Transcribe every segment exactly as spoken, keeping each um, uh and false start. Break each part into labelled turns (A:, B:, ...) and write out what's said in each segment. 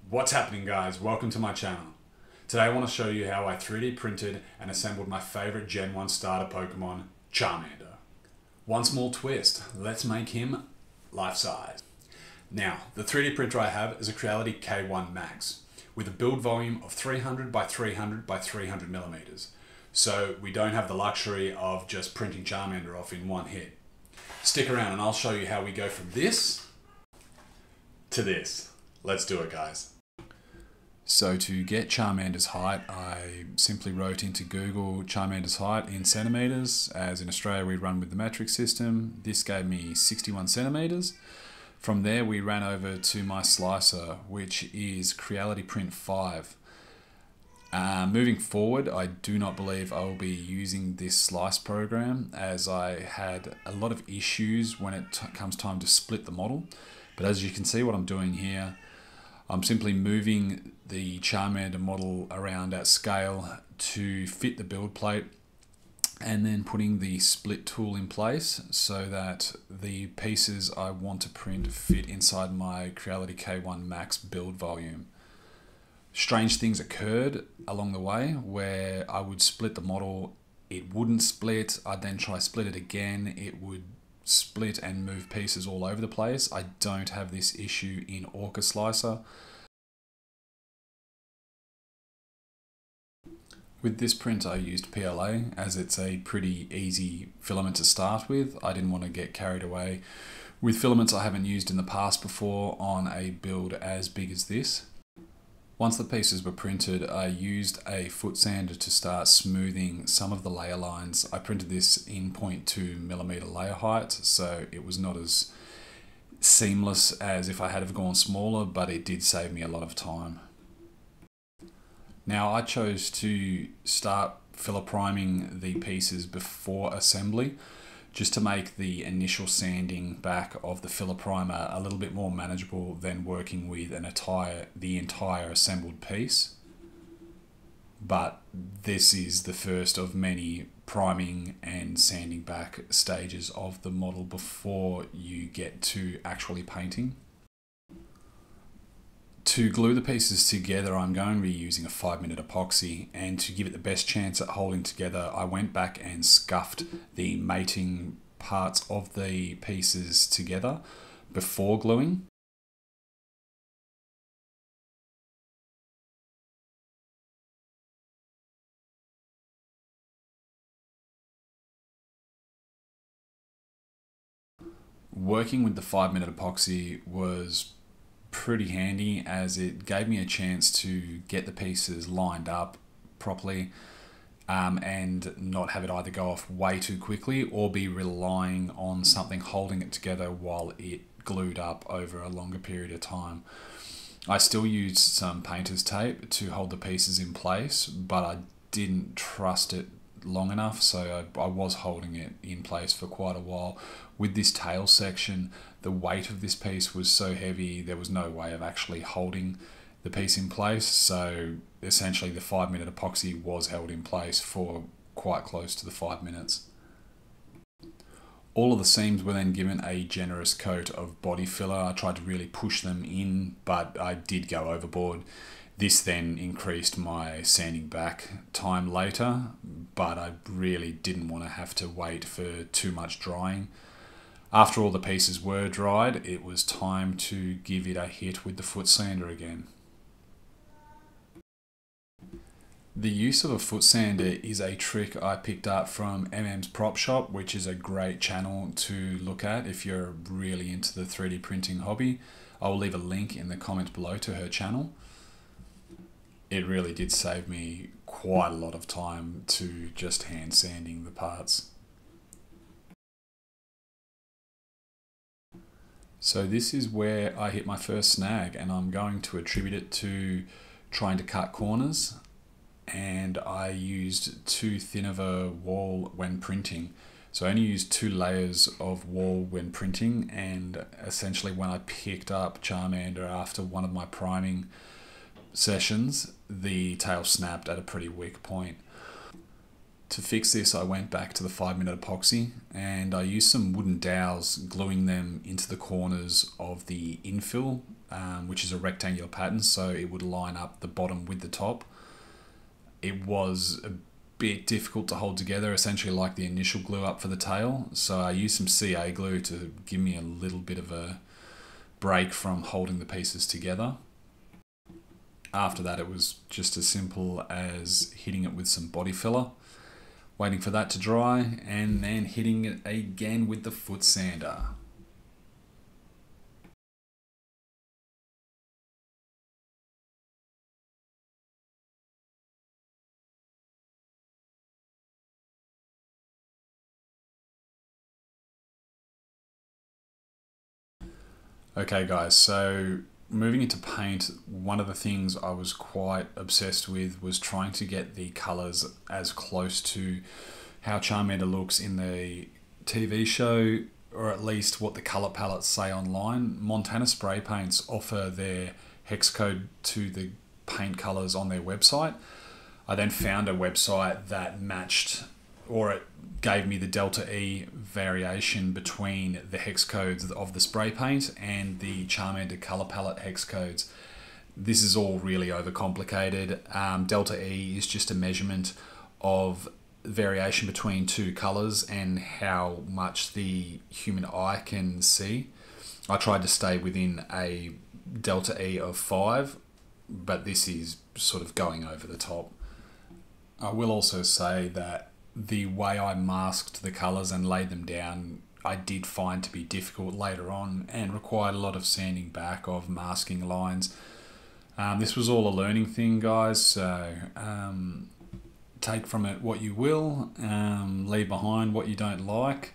A: What's happening, guys? Welcome to my channel. Today I want to show you how I three D printed and assembled my favorite Gen one starter Pokemon, Charmander. One small twist, let's make him life-size. Now, the three D printer I have is a Creality K one Max with a build volume of three hundred by three hundred by three hundred millimeters. So we don't have the luxury of just printing Charmander off in one hit. Stick around and I'll show you how we go from this to this. Let's do it, guys. So to get Charmander's height, I simply wrote into Google Charmander's height in centimeters. As in Australia, we run with the metric system. This gave me sixty-one centimeters. From there, we ran over to my slicer, which is Creality Print five. Uh, moving forward, I do not believe I will be using this slice program, as I had a lot of issues when it comes time to split the model. But as you can see, what I'm doing here, I'm simply moving the Charmander model around at scale to fit the build plate and then putting the split tool in place so that the pieces I want to print fit inside my Creality K one Max build volume. Strange things occurred along the way where I would split the model, it wouldn't split, I'd then try split it again, it would split and move pieces all over the place. I don't have this issue in Orca Slicer. With this print I used P L A as it's a pretty easy filament to start with. I didn't want to get carried away with filaments I haven't used in the past before on a build as big as this. Once the pieces were printed, I used a foot sander to start smoothing some of the layer lines. I printed this in zero point two millimeter layer height, so it was not as seamless as if I had have gone smaller, but it did save me a lot of time. Now I chose to start filler priming the pieces before assembly, just to make the initial sanding back of the filler primer a little bit more manageable than working with an entire, the entire assembled piece. But this is the first of many priming and sanding back stages of the model before you get to actually painting. To glue the pieces together, I'm going to be using a five minute epoxy, and to give it the best chance at holding together, I went back and scuffed the mating parts of the pieces together before gluing. Working with the five minute epoxy was pretty handy, as it gave me a chance to get the pieces lined up properly um, and not have it either go off way too quickly or be relying on something holding it together while it glued up over a longer period of time. I still used some painter's tape to hold the pieces in place, but I didn't trust it long enough, so I, I was holding it in place for quite a while. With this tail section, the weight of this piece was so heavy there was no way of actually holding the piece in place, so essentially the five minute epoxy was held in place for quite close to the five minutes. All of the seams were then given a generous coat of body filler. I tried to really push them in, but I did go overboard. This then increased my sanding back time later, but I really didn't want to have to wait for too much drying. After all the pieces were dried, it was time to give it a hit with the foot sander again. The use of a foot sander is a trick I picked up from M M's Prop Shop, which is a great channel to look at if you're really into the three D printing hobby. I will leave a link in the comments below to her channel. It really did save me quite a lot of time to just hand sanding the parts. So this is where I hit my first snag, and I'm going to attribute it to trying to cut corners, and I used too thin of a wall when printing. So I only used two layers of wall when printing, and essentially when I picked up Charmander after one of my priming sessions, the tail snapped at a pretty weak point. To fix this, I went back to the five minute epoxy and I used some wooden dowels, gluing them into the corners of the infill, um, which is a rectangular pattern, so it would line up the bottom with the top. It was a bit difficult to hold together, essentially like the initial glue up for the tail, so I used some C A glue to give me a little bit of a break from holding the pieces together. After that, it was just as simple as hitting it with some body filler, waiting for that to dry, and then hitting it again with the foot sander. Okay guys, so moving into paint, one of the things I was quite obsessed with was trying to get the colours as close to how Charmander looks in the T V show, or at least what the colour palettes say online. Montana Spray Paints offer their hex code to the paint colours on their website. I then found a website that matched, or it gave me the delta E variation between the hex codes of the spray paint and the Charmander color palette hex codes. This is all really overcomplicated. Um, delta E is just a measurement of variation between two colors and how much the human eye can see. I tried to stay within a delta E of five, but this is sort of going over the top. I will also say that the way I masked the colours and laid them down, I did find to be difficult later on and required a lot of sanding back of masking lines. Um, this was all a learning thing, guys, so um, take from it what you will, um, leave behind what you don't like.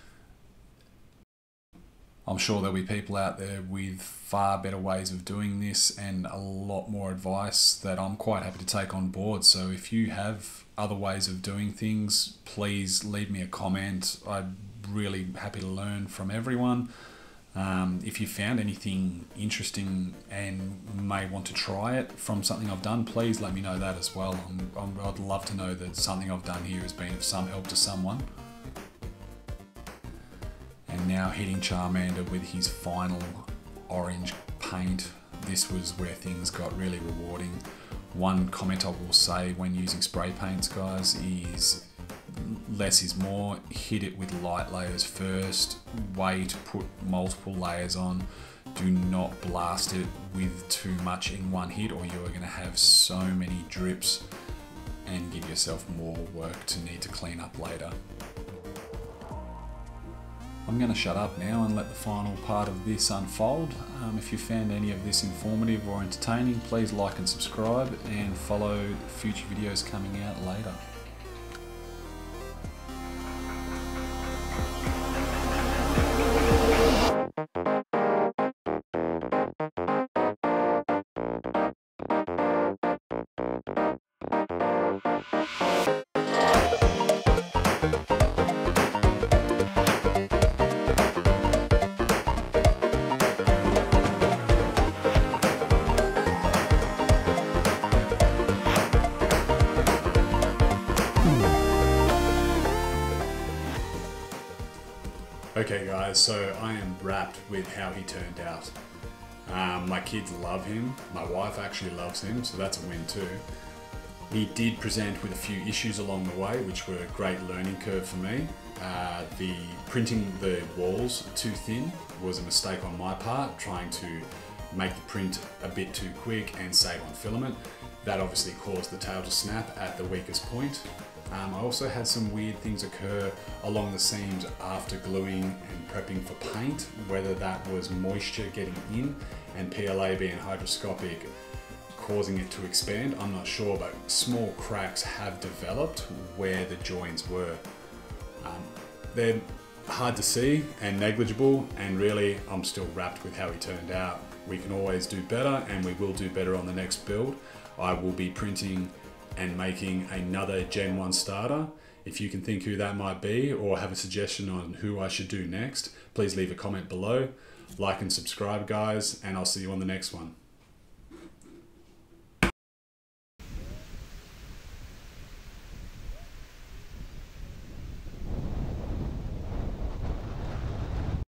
A: I'm sure there'll be people out there with far better ways of doing this and a lot more advice that I'm quite happy to take on board. So if you have other ways of doing things, please leave me a comment. I'm really happy to learn from everyone. Um, if you found anything interesting and may want to try it from something I've done, please let me know that as well. I'm, I'm, I'd love to know that something I've done here has been of some help to someone. And now hitting Charmander with his final orange paint. This was where things got really rewarding. One comment I will say when using spray paints, guys, is less is more. Hit it with light layers first. Wait, put multiple layers on. Do not blast it with too much in one hit, or you are going to have so many drips and give yourself more work to need to clean up later. I'm going to shut up now and let the final part of this unfold. Um, if you found any of this informative or entertaining, please like and subscribe and follow future videos coming out later. Okay guys, so I am wrapped with how he turned out. Um, my kids love him, my wife actually loves him, so that's a win too. He did present with a few issues along the way, which were a great learning curve for me. Uh, the printing the walls too thin was a mistake on my part, trying to make the print a bit too quick and save on filament. That obviously caused the tail to snap at the weakest point. Um, I also had some weird things occur along the seams after gluing and prepping for paint, whether that was moisture getting in and P L A being hydroscopic causing it to expand, I'm not sure, but small cracks have developed where the joins were. Um, they're hard to see and negligible, and really I'm still wrapped with how he turned out. We can always do better, and we will do better on the next build. I will be printing and making another Gen one starter. If you can think who that might be or have a suggestion on who I should do next, please leave a comment below. Like and subscribe, guys, and I'll see you on the next one.